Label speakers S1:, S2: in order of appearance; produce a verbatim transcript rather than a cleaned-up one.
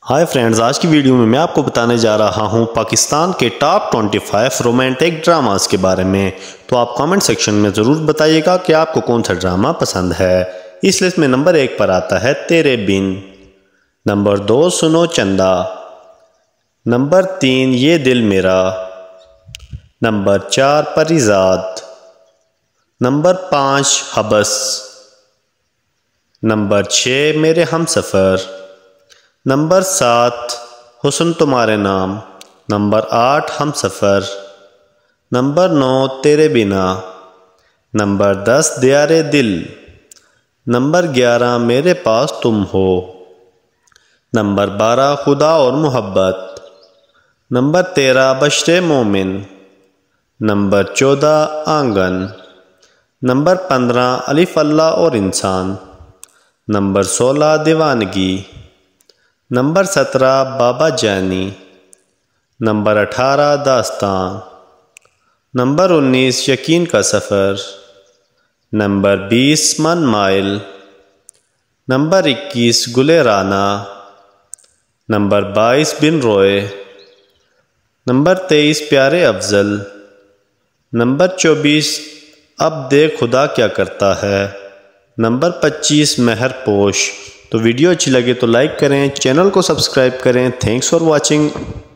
S1: High friends, آج کی video میں میں آپ کو بتانے جا رہا ہوں پاکستان کے ٹاپ پچیس رومانٹک ڈراماز کے بارے میں۔ تو آپ کامنٹ سیکشن میں ضرور بتائیے گا کہ آپ کو کون سا ڈرامہ پسند ہے۔ اس لسٹ میں نمبر ایک پر آتا ہے تیرے بن، نمبر دو سنو چندا، نمبر تین یہ دل میرا، نمبر چار پریزاد، نمبر پانچ حبس، نمبر چھ میرے ہم سفر، نمبر سات حسن تمہارے نام، نمبر آٹھ ہم سفر، نمبر نو تیرے بنا، نمبر دس دیار دل، نمبر گیارہ میرے پاس تم ہو، نمبر بارہ خدا اور محبت، نمبر تیرہ بشر مومن، نمبر چودہ آنگن، نمبر پندرہ الف اللہ اور انسان، نمبر سولہ دیوانگی، نمبر سترہ بابا جانی، نمبر اٹھارہ داستان، نمبر انیس یقین کا سفر، نمبر بیس من مائل، نمبر اکیس گلے رانا، نمبر بائیس بن روئے، نمبر تیئیس پیارے افضل، نمبر چوبیس اب دیکھ خدا کیا کرتا ہے، نمبر پچیس مہر پوش۔ تو ویڈیو اچھی لگے تو لائک کریں، چینل کو سبسکرائب کریں۔ Thanks for watching.